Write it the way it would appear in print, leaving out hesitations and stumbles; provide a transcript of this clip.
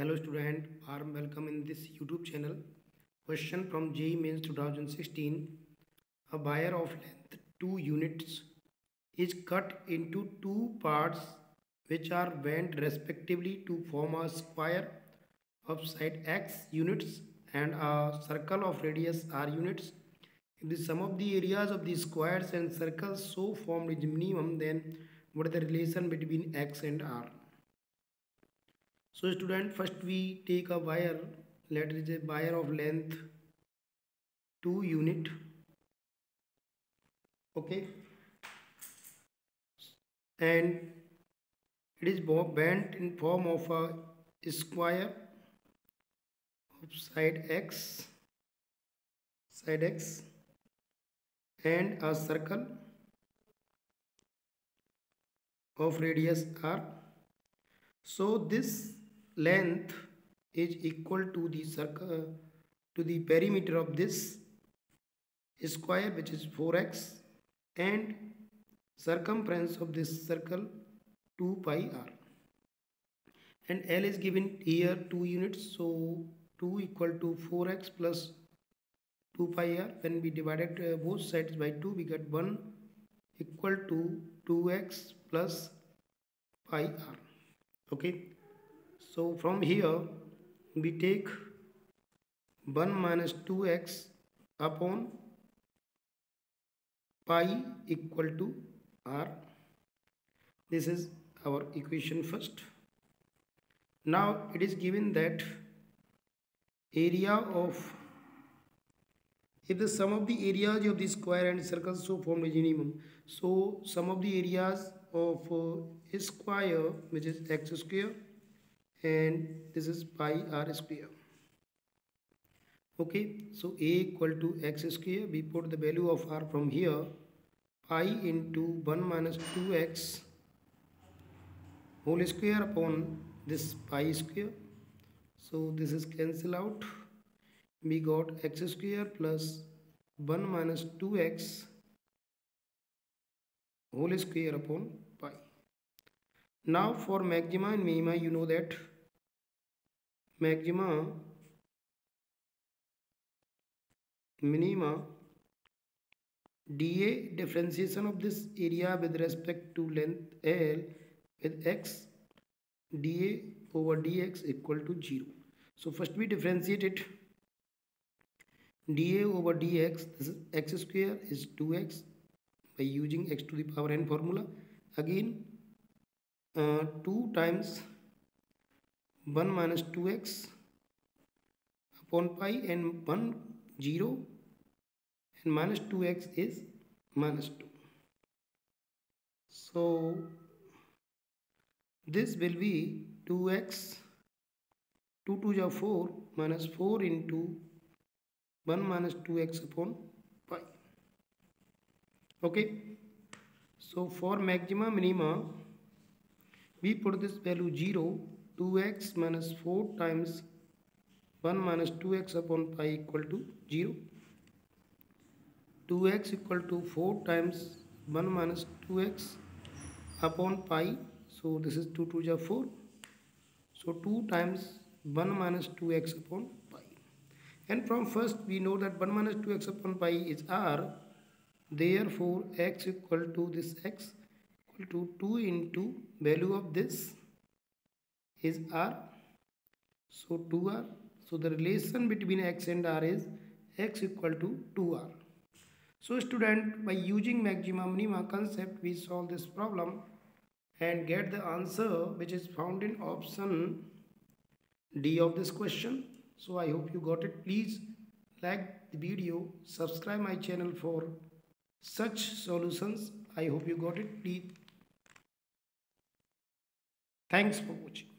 Hello student, warm welcome in this YouTube channel. Question from JEE Mains 2016. A wire of length 2 units is cut into two parts which are bent respectively to form a square of side x units and a circle of radius r units. If the sum of the areas of the squares and circles so formed is minimum, then what is the relation between x and r? So student, first we take a wire, let it is a wire of length 2 unit, okay, and it is bent in form of a square of side x and a circle of radius r. So this length is equal to the circle to the perimeter of this square, which is 4x, and circumference of this circle 2 pi r, and L is given here 2 units, so 2 equal to 4x plus 2 pi r. When we divided both sides by 2, we get 1 equal to 2x plus pi r. Okay, so from here we take 1 minus 2x upon pi equal to r. This is our equation first. Now it is given that area of, if the sum of the areas of the square and circle so formed is minimum, so sum of the areas of a square, which is x square, and this is pi r square. Okay, so a equal to x square, we put the value of r from here, pi into 1 minus 2x whole square upon this pi square. So this is cancel out, we got x square plus 1 minus 2x whole square upon pi. Now for maxima and minima, you know that maxima, minima, dA differentiation of this area with respect to length L with x, dA over dx equal to 0. So first we differentiate it. dA over dx, this is x square is 2x by using x to the power n formula. Again 2 times 1 minus 2x upon pi, and 1 0, and minus 2x is minus 2. So this will be 2x, 2 to the 4 minus 4 into 1 minus 2x upon pi. Okay, so for maxima minima we put this value 0, 2x minus 4 times 1 minus 2x upon pi equal to 0. 2x equal to 4 times 1 minus 2x upon pi, so this is 2 to the 4, so 2 times 1 minus 2x upon pi. And from first we know that 1 minus 2x upon pi is r, therefore x equal to this x equal to 2 into value of this is r, so 2r. So the relation between x and r is x equal to 2r. So student, by using maxima minima concept, we solve this problem and get the answer which is found in option D of this question. So I hope you got it. Please like the video, subscribe my channel for such solutions. I hope you got it. Please. Thanks for watching.